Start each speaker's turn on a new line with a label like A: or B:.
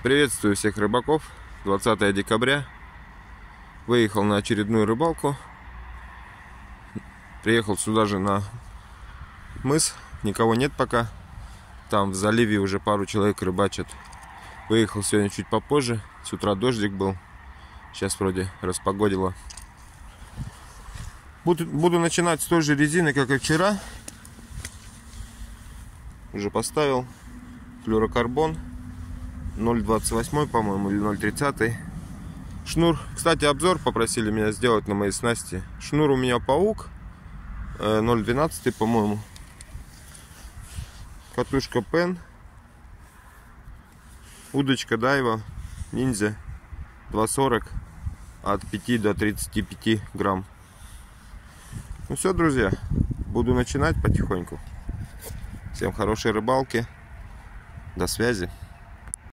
A: Приветствую всех рыбаков. 20 декабря. Выехал на очередную рыбалку. Приехал сюда же на мыс. Никого нет пока. Там в заливе уже пару человек рыбачат. Выехал сегодня чуть попозже. С утра дождик был. Сейчас вроде распогодило. Буду начинать с той же резины, как и вчера. Уже поставил флюорокарбон 0,28, по-моему, или 0,30. Шнур. Кстати, обзор попросили меня сделать на моей снасти. Шнур у меня паук 0,12, по-моему. Катушка Пен. Удочка Дайва Ниндзя 2,40 от 5 до 35 грамм. Ну все, друзья, буду начинать потихоньку. Всем хорошей рыбалки. До связи.